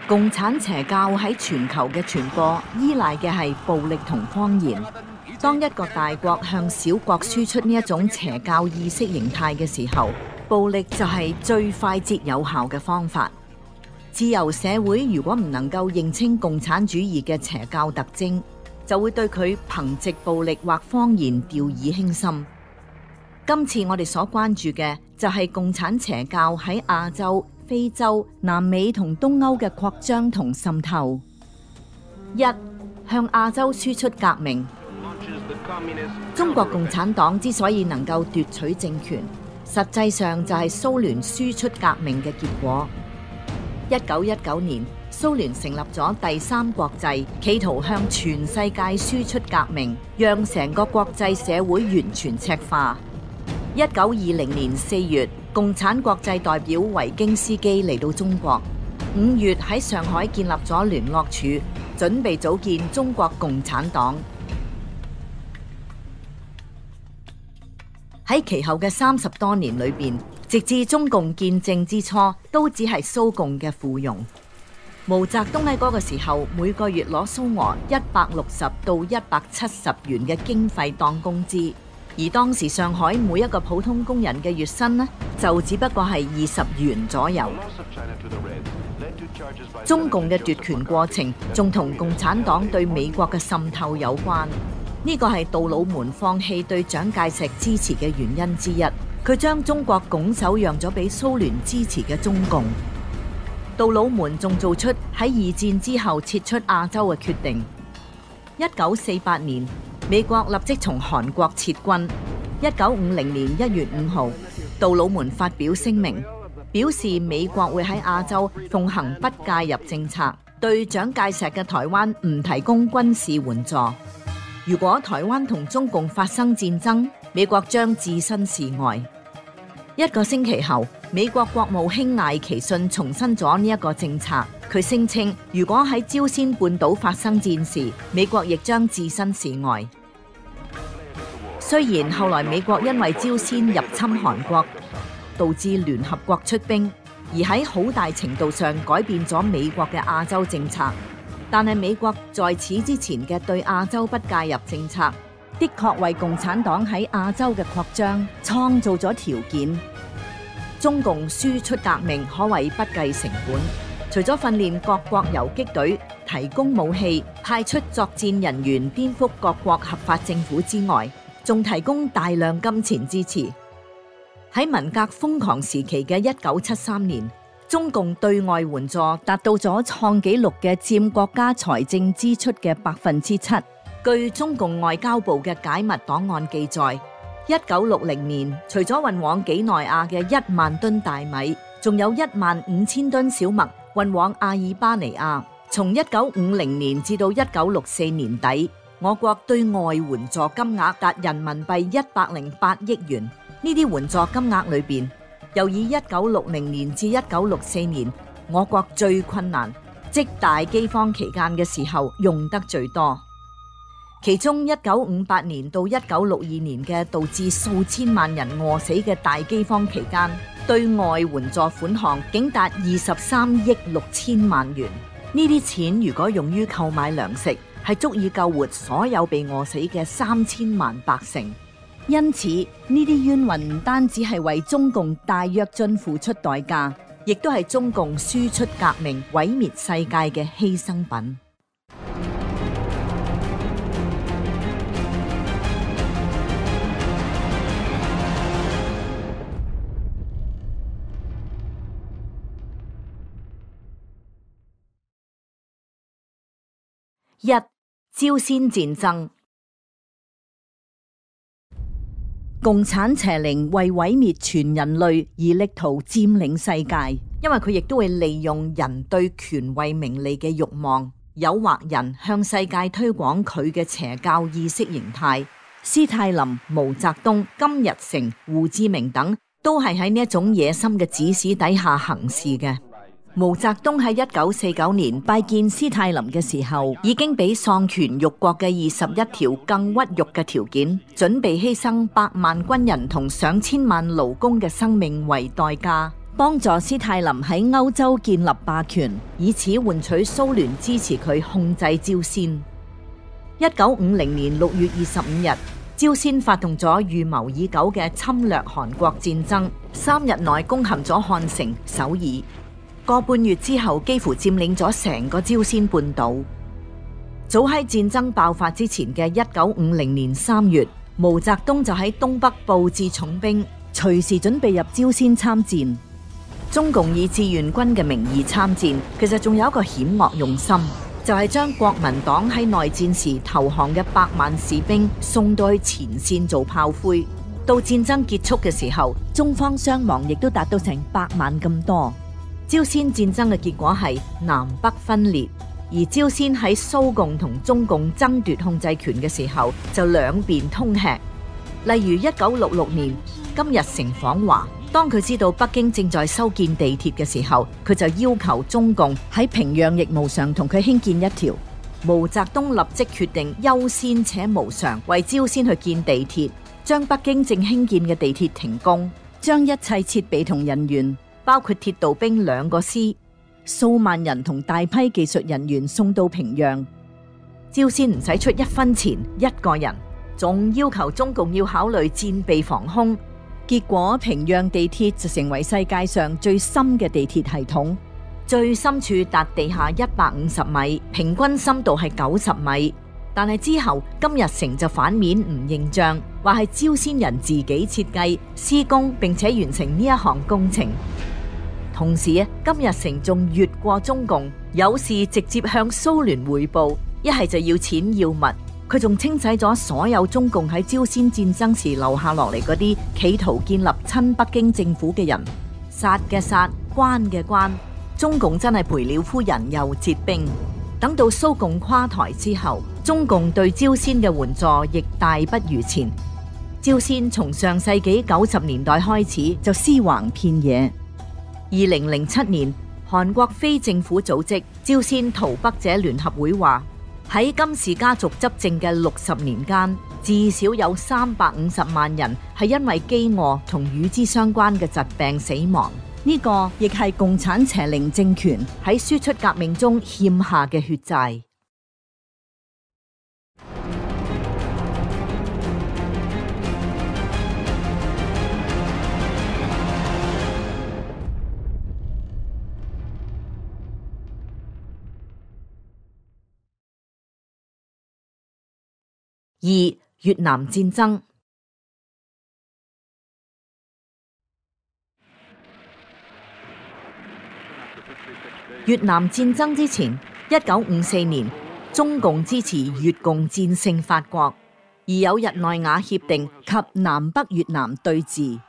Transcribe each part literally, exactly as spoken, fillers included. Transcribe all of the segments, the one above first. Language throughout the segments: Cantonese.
共產邪教喺全球嘅傳播，依賴嘅係暴力同謊言。當一個大國向小國輸出呢一種邪教意識形態嘅時候，暴力就係最快捷有效嘅方法。自由社會如果唔能夠認清共產主義嘅邪教特徵，就會對佢憑藉暴力或謊言掉以輕心。今次我哋所關注嘅就係共產邪教喺亞洲、非洲、南美同東歐嘅擴張同滲透。一、向亞洲輸出革命。中國共產黨之所以能夠奪取政權，實際上就係蘇聯輸出革命嘅結果。一九一九年，蘇聯成立咗第三國際，企圖向全世界輸出革命，讓成個國際社會完全赤化。一九二零年四月，共產國際代表維京斯基嚟到中國，五月喺上海建立咗聯絡處，準備組建中國共產黨。喺其後嘅三十多年裏邊，直至中共建政之初，都只係蘇共嘅附庸。毛澤東喺嗰個時候，每個月攞蘇俄一百六十到一百七十元嘅經費當工資，而當時上海每一個普通工人嘅月薪呢，就只不過係二十元左右。中共嘅奪權過程，仲同共產黨對美國嘅滲透有關。呢個係杜魯門放棄對蔣介石支持嘅原因之一，佢將中國拱手讓咗俾蘇聯支持嘅中共。杜魯門仲做出喺二戰之後撤出亞洲嘅決定。一九四八年，美國立即從韓國撤軍。一九五零年一月五號，杜魯門發表聲明，表示美國會喺亞洲奉行不介入政策，對蔣介石嘅台灣唔提供軍事援助。如果台灣同中共發生戰爭，美國將置身事外。一個星期後，美國國務卿艾奇遜重申咗呢一個政策。佢聲稱，如果喺朝鮮半島發生戰事，美國亦將置身事外。雖然後來美國因為朝鮮入侵韓國，導致聯合國出兵，而喺好大程度上改變咗美國嘅亞洲政策。但係美國在此之前嘅對亞洲不介入政策，的確為共產黨喺亞洲嘅擴張創造咗條件。中共輸出革命可謂不計成本，除咗訓練各國游擊隊、提供武器、派出作戰人員顛覆各國合法政府之外，仲提供大量金錢支持。喺文革瘋狂時期嘅一九七三年，中共對外援助達到咗創紀錄嘅佔國家財政支出嘅百分之七。據中共外交部嘅解密檔案記載，一九六零年除咗運往幾內亞嘅一萬噸大米，仲有一萬五千噸小麥運往阿爾巴尼亞。從一九五零年至到一九六四年底，我國對外援助金額達人民幣一百零八億元。呢啲援助金額裏邊，又以一九六零年至一九六四年我國最困難，即大饑荒期間嘅時候用得最多。其中一九五八年到一九六二年嘅導致數千萬人餓死嘅大饑荒期間，對外援助款項竟達二十三億六千萬元。呢啲錢如果用於購買糧食，係足以救活所有被餓死嘅三千萬百姓。因此，呢啲冤魂唔單止係為中共大躍進付出代價，亦都係中共輸出革命毀滅世界嘅犧牲品。一、朝鮮戰爭。共產邪靈為毀滅全人類而力圖佔領世界，因為佢亦都會利用人對權位名利嘅慾望，誘惑人向世界推廣佢嘅邪教意識形態。斯泰林、毛澤東、金日成、胡志明等都係喺呢一種野心嘅指使底下行事嘅。毛澤東喺一九四九年拜見斯泰林嘅時候，已經比喪權辱國嘅二十一條更屈辱嘅條件，準備犧牲百萬軍人同上千萬勞工嘅生命為代價， 幫助斯泰林喺歐洲建立霸權，以此換取蘇聯支持佢控制朝鮮。一九五零年六月二十五日，朝鮮發動咗預謀已久嘅侵略韓國戰爭，三日內攻陷咗漢城、首爾，個半月之後幾乎佔領咗成個朝鮮半島。早喺戰爭爆發之前嘅一九五零年三月，毛澤東就喺東北布置重兵，隨時準備入朝鮮參戰。中共以志願軍嘅名義參戰，其實仲有一個險惡用心，就係將國民黨喺內戰時投降嘅百萬士兵送到去前線做炮灰。到戰爭結束嘅時候，中方傷亡亦都達到成百萬咁多。朝鮮戰爭嘅結果係南北分裂，而朝鮮喺蘇共同中共爭奪控制權嘅時候，就兩邊通吃。例如一九六六年，金日成訪華。當佢知道北京正在修建地鐵嘅時候，佢就要求中共喺平壤亦無償同佢興建一條。毛澤東立即決定優先且無償為朝鮮去建地鐵，將北京正興建嘅地鐵停工，將一切設備同人員，包括鐵道兵兩個師、數萬人同大批技術人員送到平壤。朝鮮唔使出一分錢一個人，仲要求中共要考慮戰備防空。結果平壤地鐵就成為世界上最深嘅地鐵系統，最深處達地下一百五十米，平均深度係九十米。但係之後金日成就反面唔認賬，話係朝鮮人自己設計、施工並且完成呢一項工程。同時啊，金日成仲越過中共，有事直接向蘇聯匯報，一係就要錢要物。佢仲清洗咗所有中共喺朝鮮戰爭時留下落嚟嗰啲企圖建立親北京政府嘅人，殺嘅殺，關嘅關。中共真係賠了夫人又折兵。等到蘇共垮台之後，中共對朝鮮嘅援助亦大不如前。朝鮮從上世紀九十年代開始就屍橫遍野。二零零七年，韓國非政府組織朝鮮逃北者聯合會話，喺金氏家族執政嘅六十年間，至少有三百五十萬人係因為飢餓同與之相關嘅疾病死亡。呢個亦係共產邪靈政權喺輸出革命中欠下嘅血債。二、越南戰爭。越南戰爭之前，一九五四年，中共支持越共戰勝法國，而有日內瓦協定及南北越南對峙。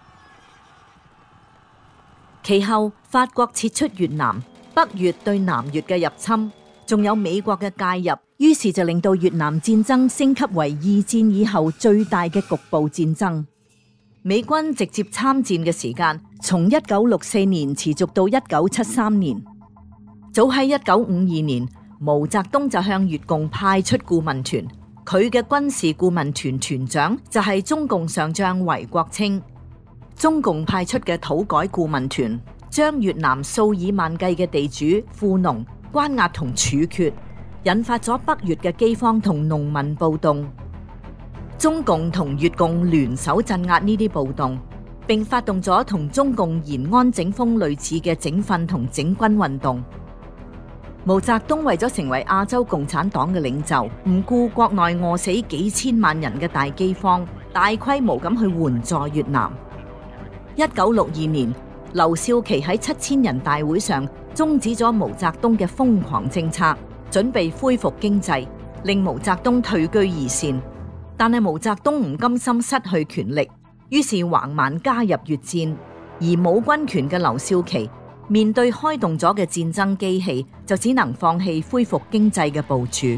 其後，法國撤出越南，北越對南越嘅入侵，仲有美國嘅介入，於是就令到越南戰爭升級為二戰以後最大嘅局部戰爭。美軍直接參戰嘅時間從一九六四年持續到一九七三年。早喺一九五二年，毛澤東就向越共派出顧問團，佢嘅軍事顧問團團長就係中共上將韋國清。中共派出嘅土改顧問團將越南數以萬計嘅地主、富農關押同處決，引發咗北越嘅饑荒同農民暴動。中共同越共聯手鎮壓呢啲暴動，並發動咗同中共延安整風類似嘅整訓同整軍運動。毛澤東為咗成為亞洲共產黨嘅領袖，唔顧國內餓死幾千萬人嘅大饑荒，大規模咁去援助越南。一九六二年，劉少奇喺七千人大會上終止咗毛澤東嘅瘋狂政策，準備恢復經濟，令毛澤東退居二線。但係毛澤東唔甘心失去權力，於是橫蠻加入越戰，而冇軍權嘅劉少奇面對開動咗嘅戰爭機器，就只能放棄恢復經濟嘅部署。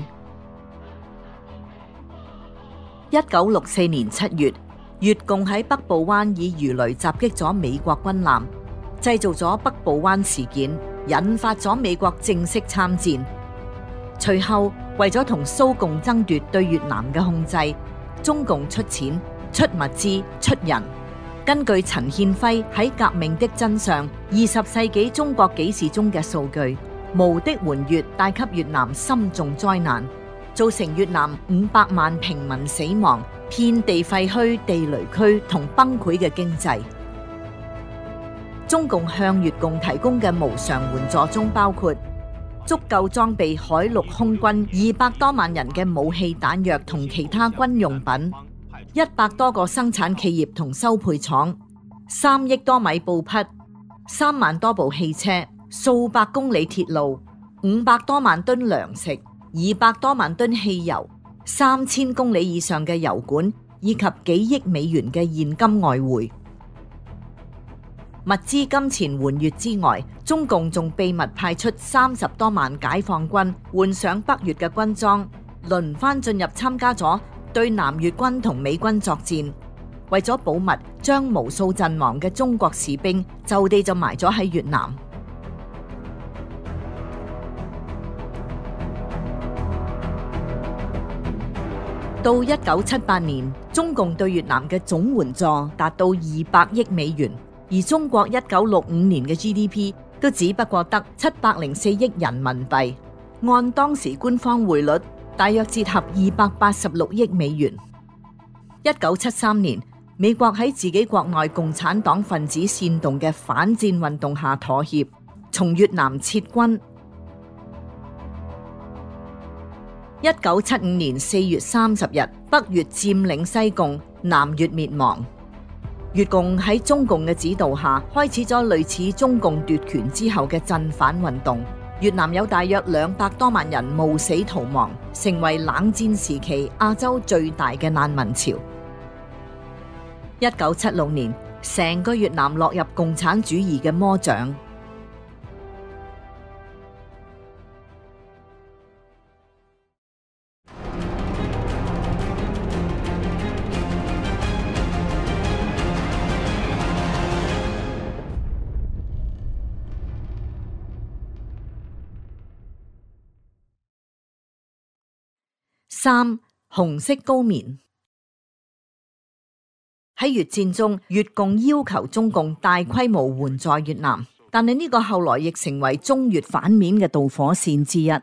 一九六四年七月，越共喺北部灣以魚雷襲擊咗美國軍艦，製造咗北部灣事件，引發咗美國正式參戰。隨後，為咗同蘇共爭奪對越南嘅控制，中共出錢、出物資、出人， 根據陳憲輝喺《革命的真相：二十世紀中國紀事》中嘅數據，無的援越帶給越南深重災難，造成越南五百萬平民死亡、遍地廢墟、地雷區同崩潰嘅經濟。中共向越共提供嘅無償援助中包括足夠裝備海陸空軍二百多萬人嘅武器彈藥同其他軍用品，一百多個生產企業同收配廠，三億多米布匹，三萬多部汽車，數百公里鐵路，五百多萬噸糧食，二百多萬噸汽油，三千公里以上嘅油管，以及幾億美元嘅現金外匯。物資金錢援越之外，中共仲秘密派出三十多萬解放軍換上北越嘅軍裝，輪番進入參加咗對南越軍同美軍作戰。為咗保密，將無數陣亡嘅中國士兵就地就埋咗喺越南。到一九七八年，中共對越南嘅總援助達到二百億美元。而中國一九六五年嘅 G D P 都只不過得七百零四億人民幣，按當時官方匯率，大約折合二百八十六億美元。一九七三年，美國喺自己國內共產黨分子煽動嘅反戰運動下妥協，從越南撤軍。一九七五年四月三十日，北越佔領西貢，南越滅亡。越共喺中共嘅指導下，開始咗類似中共奪權之後嘅鎮反運動。越南有大約兩百多萬人冒死逃亡，成為冷戰時期亞洲最大嘅難民潮。一九七六年，成個越南落入共產主義嘅魔掌。三、紅色高棉。喺越戰中，越共要求中共大規模援助越南，但係呢個後來亦成為中越反面嘅導火線之一。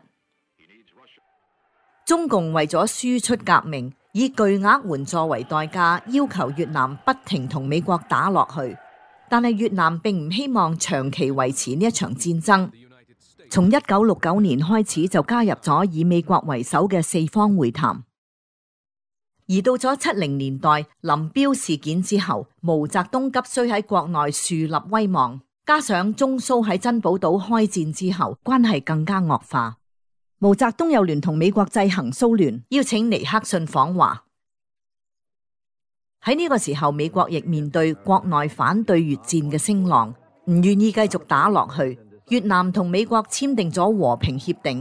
中共為咗輸出革命，以巨額援助為代價，要求越南不停同美國打落去，但係越南並唔希望長期維持呢一場戰爭。從一九六九年開始就加入咗以美國為首嘅四方會談，而到咗七零年代林彪事件之後，毛澤東急需喺國內樹立威望，加上中蘇喺珍寶島開戰之後，關係更加惡化。毛澤東又聯同美國制衡蘇聯，邀請尼克遜訪華。喺呢個時候，美國亦面對國內反對越戰嘅聲浪，唔願意繼續打落去。越南同美國簽訂咗和平協定，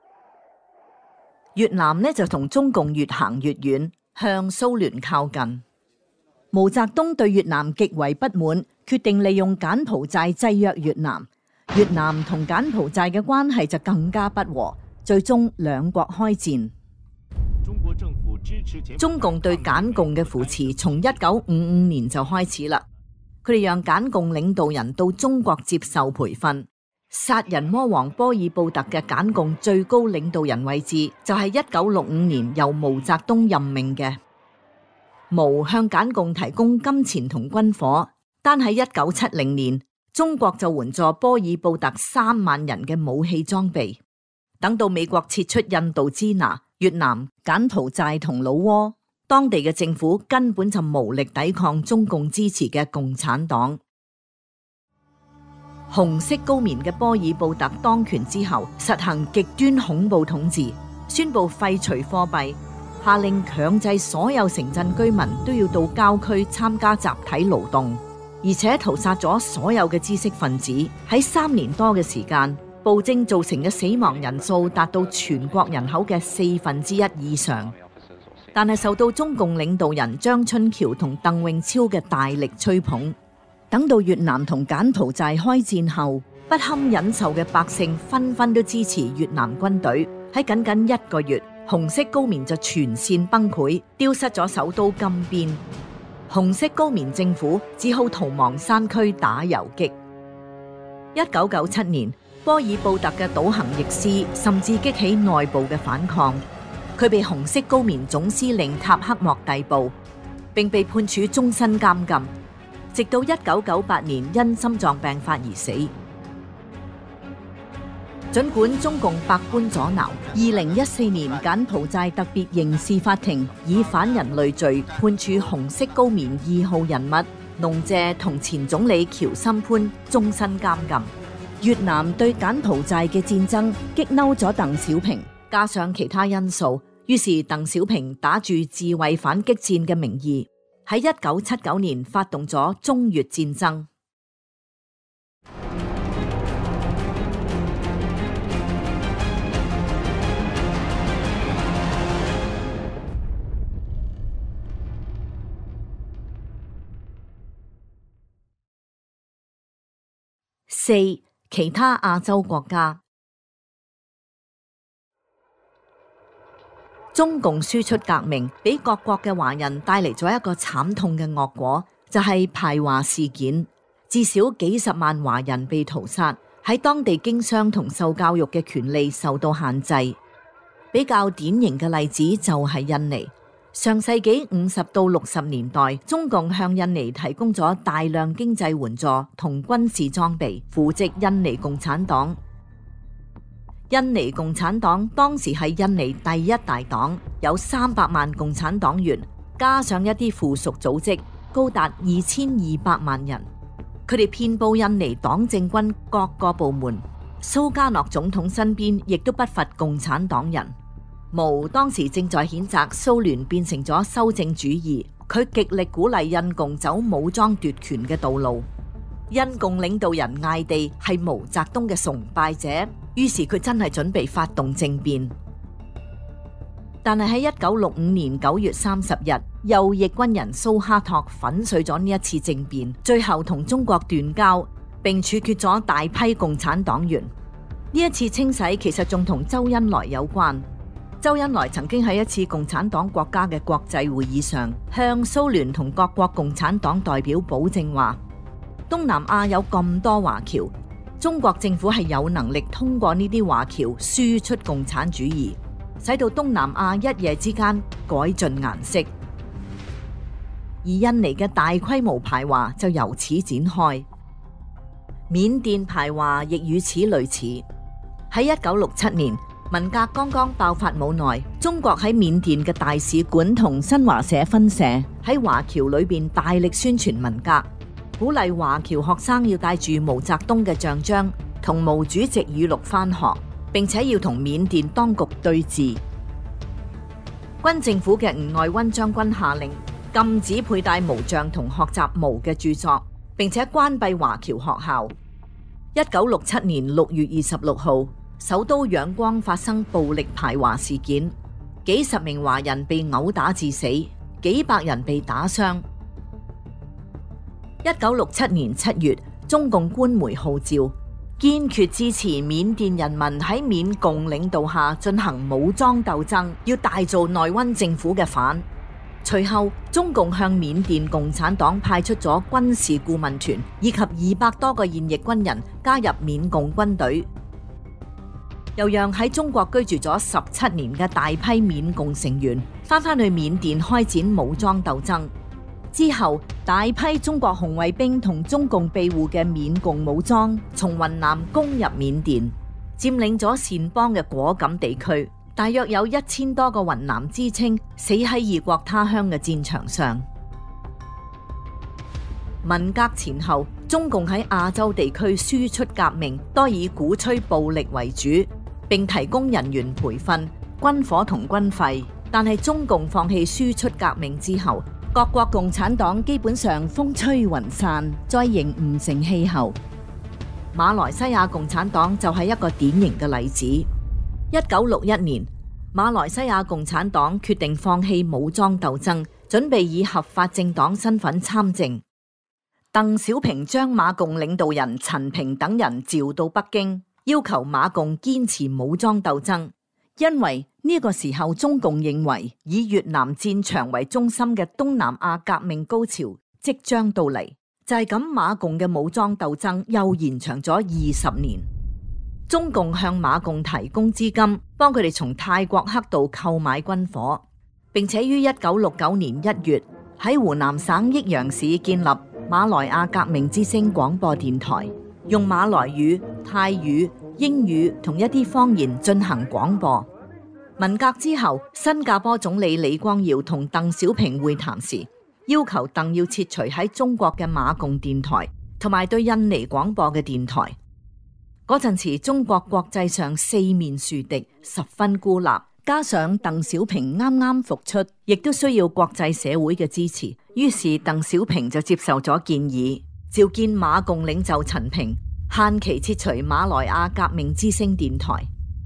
越南呢就同中共越行越遠，向蘇聯靠近。毛澤東對越南極為不滿，決定利用柬埔寨制約越南。越南同柬埔寨嘅關係就更加不和，最終兩國開戰。中共對柬共嘅扶持從一九五五年就開始啦，佢哋讓柬共領導人到中國接受培訓。殺人魔王波爾布特嘅柬共最高領導人位置就係一九六五年由毛澤東任命嘅。毛向柬共提供金錢同軍火，單喺一九七零年，中國就援助波爾布特三萬人嘅武器裝備。等到美國撤出印度支那、越南、柬埔寨同老撾，當地嘅政府根本就無力抵抗中共支持嘅共產黨。紅色高棉嘅波爾布特當權之後，實行極端恐怖統治，宣布廢除貨幣，下令強制所有城鎮居民都要到郊區參加集體勞動，而且屠殺咗所有嘅知識分子。喺三年多嘅時間，暴政造成嘅死亡人數達到全國人口嘅四分之一以上。但係受到中共領導人張春橋同鄧穎超嘅大力吹捧。等到越南同柬埔寨開戰後，不堪忍受嘅百姓紛紛都支持越南軍隊。喺僅僅一個月，紅色高棉就全線崩潰，丟失咗首都金邊。 紅色高棉政府只好逃亡山區打游擊。一九九七年，波爾布特嘅倒行逆施甚至激起內部嘅反抗，佢被紅色高棉總司令塔克莫逮捕，並被判處終身監禁，直到一九九八年因心臟病發而死。儘管中共百般阻撓，二零一四年柬埔寨特別刑事法庭以反人類罪判處紅色高棉二號人物農謝同前總理喬森潘終身監禁。越南對柬埔寨嘅戰爭激嬲咗鄧小平，加上其他因素，於是鄧小平打住自衛反擊戰嘅名義，喺一九七九年發動咗中越戰爭。四、其他亞洲國家，中共輸出革命俾各國嘅華人帶嚟咗一個慘痛嘅惡果，就係排華事件。至少幾十萬華人被屠殺，喺當地經商同受教育嘅權利受到限制。比較典型嘅例子就係印尼。上世紀五十到六十年代，中共向印尼提供咗大量經濟援助同軍事裝備，扶植印尼共產黨。印尼共產黨當時係印尼第一大黨，有三百萬共產黨員，加上一啲附屬組織，高達二千二百萬人。佢哋遍佈印尼黨政軍各個部門，蘇加諾總統身邊亦都不乏共產黨人。毛當時正在譴責蘇聯變成咗修正主義，佢極力鼓勵印共走武裝奪權嘅道路。印共領導人艾地係毛澤東嘅崇拜者，於是佢真係準備發動政變。但係喺一九六五年九月三十日，右翼軍人蘇哈托粉碎咗呢一次政變，最後同中國斷交，並處決咗大批共產黨員。呢一次清洗其實仲同周恩來有關。周恩來曾經喺一次共產黨國家嘅國際會議上，向蘇聯同各國共產黨代表保證話，東南亞有咁多華僑，中國政府係有能力通過呢啲華僑輸出共產主義，使到東南亞一夜之間改盡顏色。而印尼嘅大規模排華就由此展開，緬甸排華亦與此類似。喺一九六七年，文革剛剛爆發冇耐，中國喺緬甸嘅大使館同新華社分社喺華僑裏邊大力宣傳文革，鼓勵華僑學生要帶住毛澤東嘅像章同毛主席語錄返學，並且要同緬甸當局對峙。軍政府嘅吳愛溫將軍下令禁止佩戴毛像同學習毛嘅著作，並且關閉華僑學校。一九六七年六月二十六號，首都仰光發生暴力排華事件，幾十名華人被毆打致死，幾百人被打傷。一九六七年七月，中共官媒號召堅決支持緬甸人民喺緬共領導下進行武裝鬥爭，要大做內溫政府嘅反。隨後，中共向緬甸共產黨派出咗軍事顧問團以及二百多個現役軍人加入緬共軍隊。又讓喺中國居住咗十七年嘅大批緬共成員翻返去緬甸開展武裝鬥爭。之後，大批中國紅衛兵同中共庇護嘅緬共武裝從雲南攻入緬甸，佔領咗善邦嘅果敢地區，大約有一千多個雲南知青死喺異國他鄉嘅戰場上。文革前後，中共喺亞洲地區輸出革命，多以鼓吹暴力為主，並提供人員培訓、軍火同軍費。但係中共放棄輸出革命之後，各國共產黨基本上風吹雲散，再形唔成氣候。馬來西亞共產黨就係一個典型嘅例子。一九六一年，馬來西亞共產黨決定放棄武裝鬥爭，準備以合法政黨身份參政。鄧小平將馬共領導人陳平等人召到北京，要求馬共堅持武裝鬥爭， 因為呢個時候中共認為以越南戰場為中心嘅東南亞革命高潮即將到嚟，就係咁馬共嘅武裝鬥爭又延長咗二十年。中共向馬共提供資金，幫佢哋從泰國黑道購買軍火，並且於一九六九年一月喺湖南省益陽市建立馬來亞革命之聲廣播電台，用馬來語、泰語、英語同一啲方言進行廣播。文革之後，新加坡總理李光耀同鄧小平會談時，要求鄧要撤除喺中國嘅馬共電台，同埋對印尼廣播嘅電台。嗰陣時，中國國際上四面樹敵，十分孤立，加上鄧小平啱啱復出，亦都需要國際社會嘅支持。於是鄧小平就接受咗建議，召見馬共領袖陳平，限期撤除馬來亞革命之聲電台。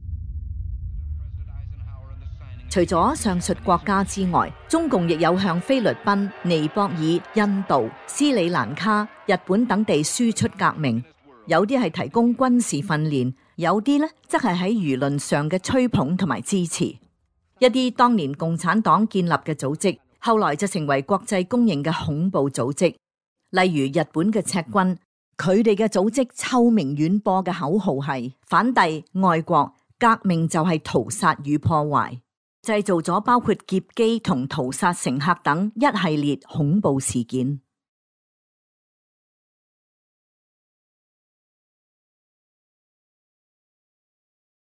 除咗上述國家之外，中共亦有向菲律賓、尼泊爾、印度、斯里蘭卡、日本等地輸出革命，有啲係提供軍事訓練，有啲呢則係喺輿論上嘅吹捧同埋支持。一啲當年共產黨建立嘅組織，後來就成為國際公認嘅恐怖組織。例如日本嘅赤軍，佢哋嘅組織臭名遠播嘅口號係反帝、愛國、革命就係屠殺與破壞，製造咗包括劫機同屠殺乘客等一系列恐怖事件。